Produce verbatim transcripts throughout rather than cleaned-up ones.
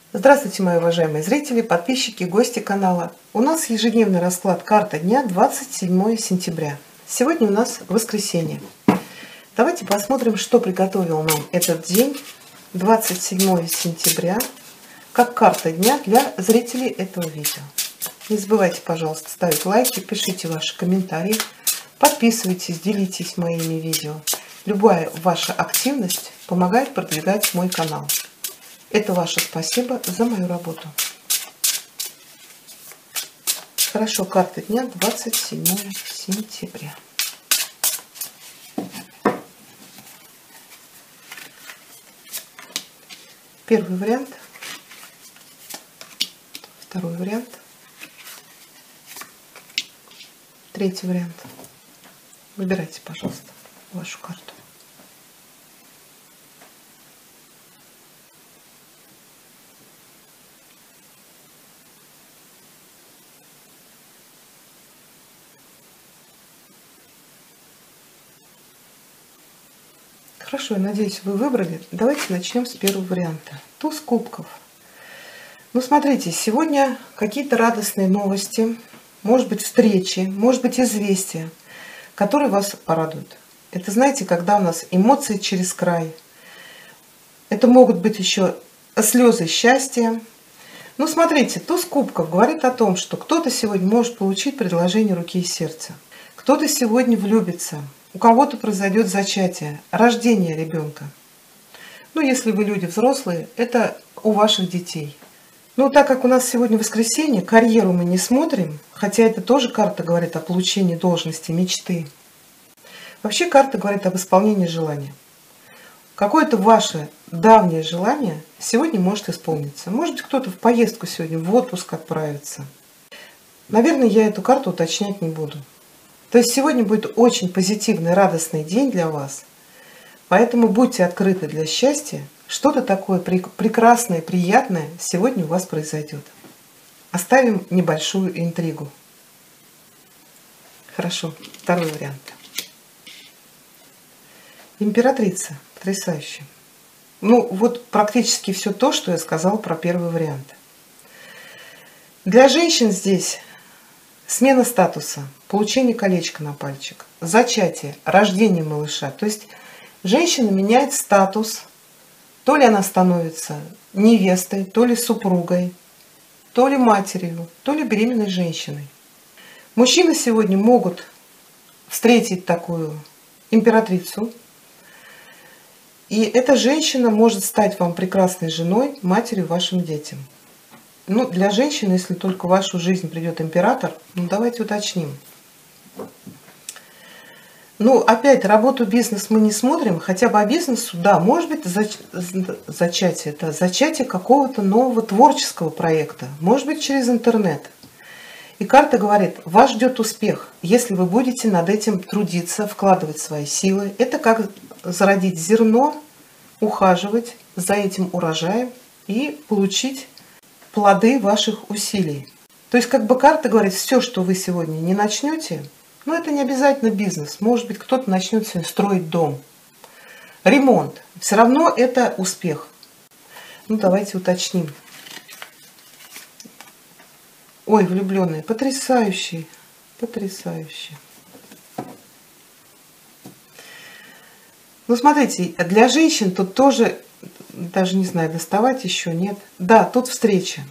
Здравствуйте, мои уважаемые зрители, подписчики, гости канала. У нас ежедневный расклад карта дня двадцать седьмое сентября. Сегодня у нас воскресенье. Давайте посмотрим, что приготовил нам этот день, двадцать седьмое сентября, как карта дня для зрителей этого видео. Не забывайте, пожалуйста, ставить лайки, пишите ваши комментарии, подписывайтесь, делитесь моими видео. Любая ваша активность помогает продвигать мой канал. Это ваше спасибо за мою работу. Хорошо, карта дня двадцать седьмое сентября. Первый вариант, второй вариант, третий вариант. Выбирайте, пожалуйста, вашу карту. Хорошо, я надеюсь, вы выбрали. Давайте начнем с первого варианта. Туз кубков. Ну, смотрите, сегодня какие-то радостные новости, может быть, встречи, может быть, известия, которые вас порадуют. Это, знаете, когда у нас эмоции через край. Это могут быть еще слезы счастья. Ну, смотрите, туз кубков говорит о том, что кто-то сегодня может получить предложение руки и сердца. Кто-то сегодня влюбится. У кого-то произойдет зачатие, рождение ребенка. Ну, если вы люди взрослые, это у ваших детей. Ну, так как у нас сегодня воскресенье, карьеру мы не смотрим, хотя это тоже карта говорит о получении должности, мечты. Вообще карта говорит об исполнении желания. Какое-то ваше давнее желание сегодня может исполниться. Может быть, кто-то в поездку сегодня, в отпуск отправится. Наверное, я эту карту уточнять не буду. То есть сегодня будет очень позитивный, радостный день для вас. Поэтому будьте открыты для счастья. Что-то такое прекрасное, приятное сегодня у вас произойдет. Оставим небольшую интригу. Хорошо, второй вариант. Императрица. Потрясающе. Ну, вот практически все то, что я сказала про первый вариант. Для женщин здесь смена статуса, получение колечка на пальчик, зачатие, рождение малыша. То есть женщина меняет статус, то ли она становится невестой, то ли супругой, то ли матерью, то ли беременной женщиной. Мужчины сегодня могут встретить такую императрицу, и эта женщина может стать вам прекрасной женой, матерью вашим детям. Ну, для женщины, если только в вашу жизнь придет император, ну, давайте уточним. Ну, опять, работу, бизнес мы не смотрим, хотя бы о бизнесу, да, может быть, зач... зачатие, это зачатие какого-то нового творческого проекта, может быть, через интернет. И карта говорит, вас ждет успех, если вы будете над этим трудиться, вкладывать свои силы. Это как зародить зерно, ухаживать за этим урожаем и получить плоды ваших усилий. То есть, как бы карта говорит, все, что вы сегодня не начнете, ну, это не обязательно бизнес. Может быть, кто-то начнет сегодня строить дом. Ремонт. Все равно это успех. Ну, давайте уточним. Ой, влюбленные. Потрясающий. Потрясающий. Ну, смотрите, для женщин тут тоже... Даже не знаю, доставать еще, нет. Да, тут встреча.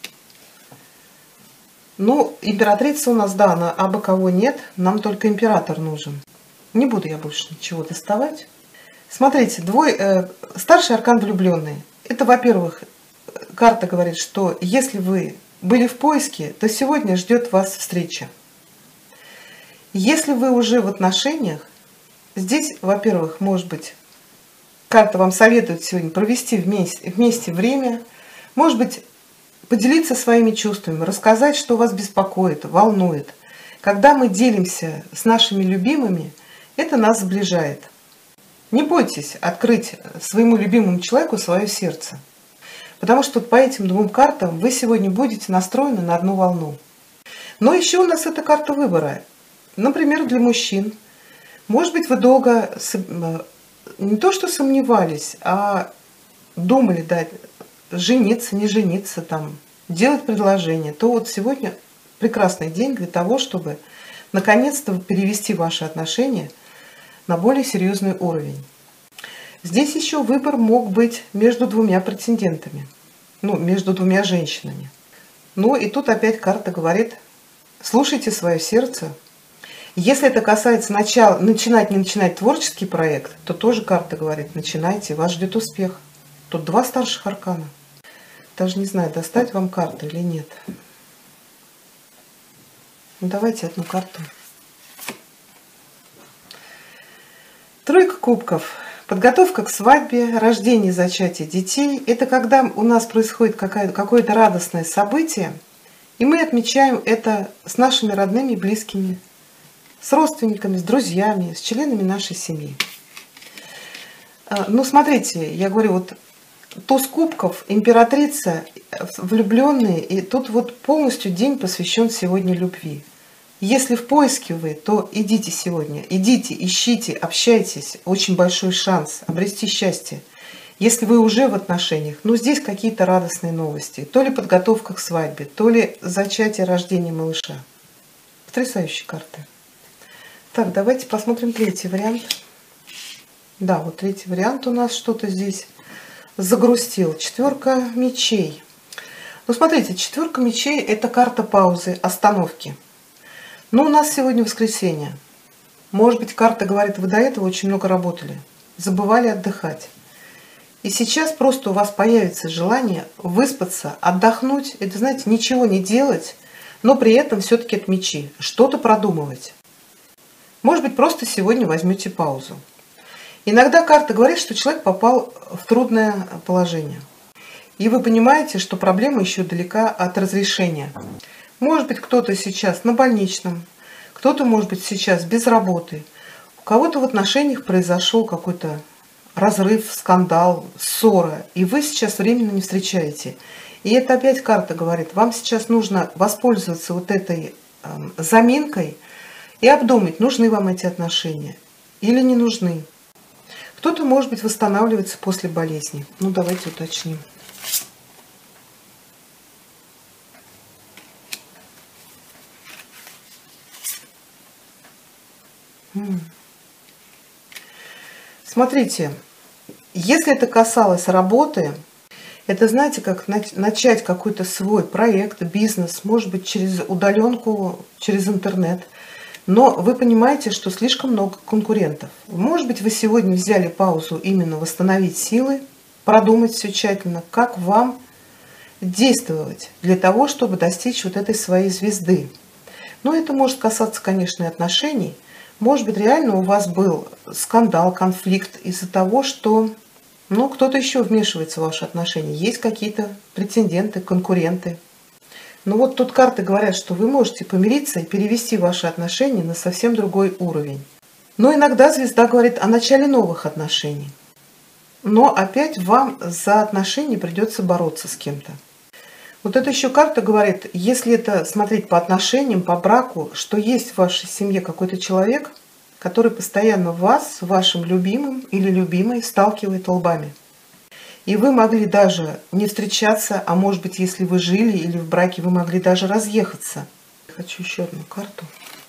Ну, императрица у нас, да, она абы кого нет. Нам только император нужен. Не буду я больше ничего доставать. Смотрите, двой, э, старший аркан влюбленные. Это, во-первых, карта говорит, что если вы были в поиске, то сегодня ждет вас встреча. Если вы уже в отношениях, здесь, во-первых, может быть... Карта вам советует сегодня провести вместе, вместе время, может быть, поделиться своими чувствами, рассказать, что вас беспокоит, волнует. Когда мы делимся с нашими любимыми, это нас сближает. Не бойтесь открыть своему любимому человеку свое сердце, потому что по этим двум картам вы сегодня будете настроены на одну волну. Но еще у нас эта карта выбора. Например, для мужчин. Может быть, вы долго... не то что сомневались, а думали, да, жениться, не жениться, там, делать предложение, то вот сегодня прекрасный день для того, чтобы наконец-то перевести ваши отношения на более серьезный уровень. Здесь еще выбор мог быть между двумя претендентами, ну, между двумя женщинами. Ну и тут опять карта говорит: слушайте свое сердце. Если это касается начала, начинать, не начинать творческий проект, то тоже карта говорит: начинайте, вас ждет успех. Тут два старших аркана. Даже не знаю, достать вам карту или нет. Ну, давайте одну карту. Тройка кубков. Подготовка к свадьбе, рождение, зачатие детей. Это когда у нас происходит какое-то радостное событие, и мы отмечаем это с нашими родными и близкими, с родственниками, с друзьями, с членами нашей семьи. Ну, смотрите, я говорю, вот туз кубков, императрица, влюбленные, и тут вот полностью день посвящен сегодня любви. Если в поиске вы, то идите сегодня, идите, ищите, общайтесь. Очень большой шанс обрести счастье. Если вы уже в отношениях, ну здесь какие-то радостные новости. То ли подготовка к свадьбе, то ли зачатие, рождение малыша. Потрясающие карты. Так, давайте посмотрим третий вариант. Да, вот третий вариант у нас что-то здесь загрустил. Четверка мечей. Ну смотрите, четверка мечей — это карта паузы, остановки. Но у нас сегодня воскресенье. Может быть, карта говорит: вы до этого очень много работали, забывали отдыхать. И сейчас просто у вас появится желание выспаться, отдохнуть. Это, знаете, ничего не делать, но при этом все-таки от мечи, что-то продумывать. Может быть, просто сегодня возьмете паузу. Иногда карта говорит, что человек попал в трудное положение. И вы понимаете, что проблема еще далека от разрешения. Может быть, кто-то сейчас на больничном, кто-то, может быть, сейчас без работы. У кого-то в отношениях произошел какой-то разрыв, скандал, ссора, и вы сейчас временно не встречаете. И это опять карта говорит: вам сейчас нужно воспользоваться вот этой э, заминкой и обдумать, нужны вам эти отношения или не нужны. Кто-то, может быть, восстанавливается после болезни. Ну, давайте уточним. Смотрите, если это касалось работы, это, знаете, как начать какой-то свой проект, бизнес, может быть, через удаленку, через интернет. Но вы понимаете, что слишком много конкурентов. Может быть, вы сегодня взяли паузу именно восстановить силы, продумать все тщательно, как вам действовать для того, чтобы достичь вот этой своей звезды. Но это может касаться, конечно, и отношений. Может быть, реально у вас был скандал, конфликт из-за того, что ну, кто-то еще вмешивается в ваши отношения. Есть какие-то претенденты, конкуренты. Но вот тут карты говорят, что вы можете помириться и перевести ваши отношения на совсем другой уровень. Но иногда звезда говорит о начале новых отношений. Но опять вам за отношения придется бороться с кем-то. Вот эта еще карта говорит, если это смотреть по отношениям, по браку, что есть в вашей семье какой-то человек, который постоянно вас с вашим любимым или любимой сталкивает лбами. И вы могли даже не встречаться, а может быть, если вы жили или в браке, вы могли даже разъехаться. Хочу еще одну карту.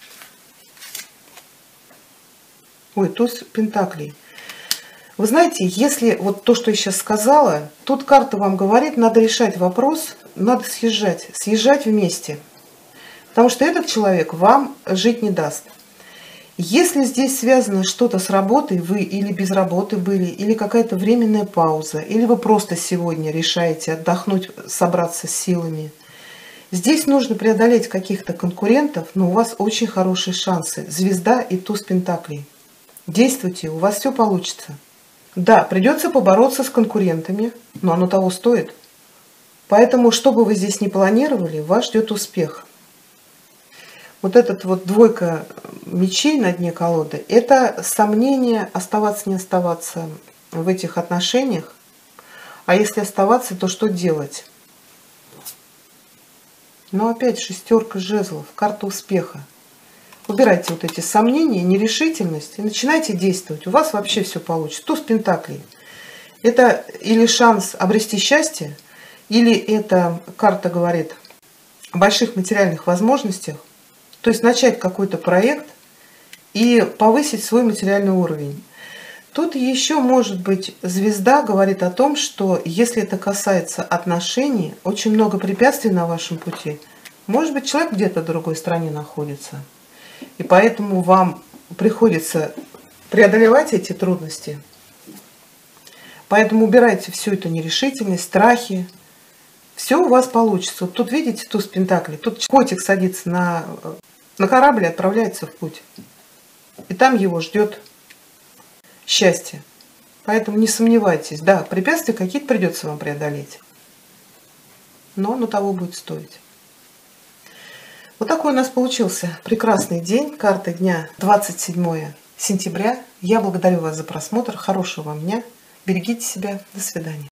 Ой, туз пентаклей. Вы знаете, если вот то, что я сейчас сказала, тут карта вам говорит, надо решать вопрос, надо съезжать, съезжать вместе. Потому что этот человек вам жить не даст. Если здесь связано что-то с работой, вы или без работы были, или какая-то временная пауза, или вы просто сегодня решаете отдохнуть, собраться с силами, здесь нужно преодолеть каких-то конкурентов, но у вас очень хорошие шансы. Звезда и туз пентаклей. Действуйте, у вас все получится. Да, придется побороться с конкурентами, но оно того стоит. Поэтому, что бы вы здесь ни планировали, вас ждет успех. Вот этот вот двойка мечей на дне колоды, это сомнение, оставаться, не оставаться в этих отношениях. А если оставаться, то что делать? Но опять шестерка жезлов, карта успеха. Убирайте вот эти сомнения, нерешительность и начинайте действовать. У вас вообще все получится. Туз пентаклей. Это или шанс обрести счастье, или эта карта говорит о больших материальных возможностях, то есть начать какой-то проект и повысить свой материальный уровень. Тут еще может быть звезда говорит о том, что если это касается отношений, очень много препятствий на вашем пути. Может быть, человек где-то в другой стране находится, и поэтому вам приходится преодолевать эти трудности. Поэтому убирайте всю эту нерешительность, страхи. Все у вас получится. Вот тут видите туз пентаклей. Тут котик садится на, на корабль и отправляется в путь. И там его ждет счастье. Поэтому не сомневайтесь. Да, препятствия какие-то придется вам преодолеть. Но оно того будет стоить. Вот такой у нас получился прекрасный день. Карта дня двадцать седьмое сентября. Я благодарю вас за просмотр. Хорошего вам дня. Берегите себя. До свидания.